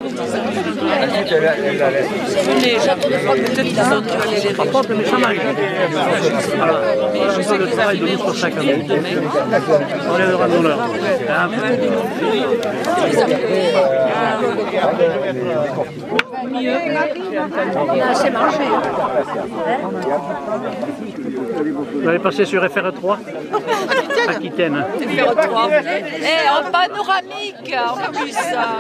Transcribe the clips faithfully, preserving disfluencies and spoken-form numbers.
Les châteaux de froid, peut-être qu'ils sont tu vas les gérer. Pas propre, mais ça marche. Voilà. Voilà un peu le travail de l'autre chaque année. On les aura de l'honneur. C'est mangé. Vous allez passer sur F R trois Aquitaine. F R trois. Eh, en panoramique, en plus.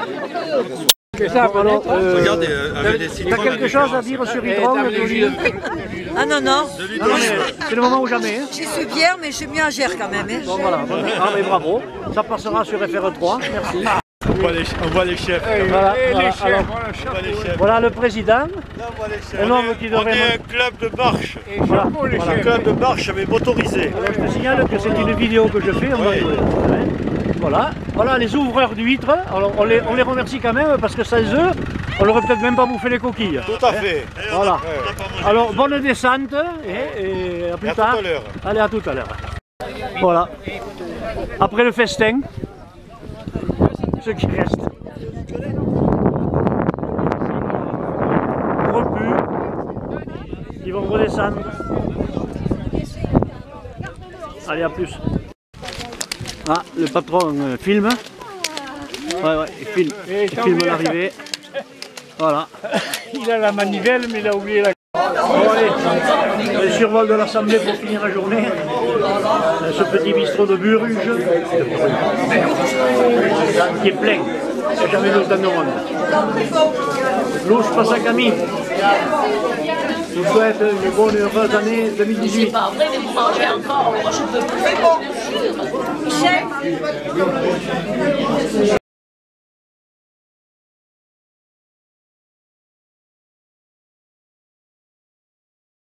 Alors, euh, Regardez, euh, avec des tu as quelque chose à dire sur Hydron? Ah non, non, C'est le moment ou jamais. Hein. j'y suis bière, mais je suis mieux à Gère quand même. Hein. Bon, voilà. Ah, mais bravo. Ça passera sur F R trois. Merci. On voit les, on voit les chefs. Voilà, Et voilà, les chefs, alors, voilà, on voit les chefs. voilà le président. Là, on voit les chefs. Un On homme est, qui on devrait... est un club de marche. Voilà, Un voilà. club de marche mais motorisé. Alors, je te signale que c'est une vidéo que je fais. On va- Oui. Ouais. Voilà. Voilà les ouvreurs d'huîtres. Alors on les, on les remercie quand même parce que sans eux, on n'aurait peut-être même pas bouffé les coquilles. Tout à fait. Voilà. On n'a pas mangé. Alors bonne descente et, et à plus Et à tard. tout à l'heure. Allez, à tout à l'heure. Voilà. Après le festin, ce qui reste. Repus. Ils vont redescendre. Allez, à plus. Ah, le patron euh, filme. Ouais, ouais, il filme, il filme l'arrivée. Voilà. Il a la manivelle, mais il a oublié la... Bon, allez, le survol de l'Assemblée pour finir la journée. Euh, Ce petit bistrot de Buruge qui est plein. Il n'y a jamais d'eau dans le monde. L'eau, je passe à Camille. Je vous souhaite une bonne et heureuse année deux mille dix-huit. C'est pas vrai, mais vous mangez encore. Moi, je peux plus. Je te jure.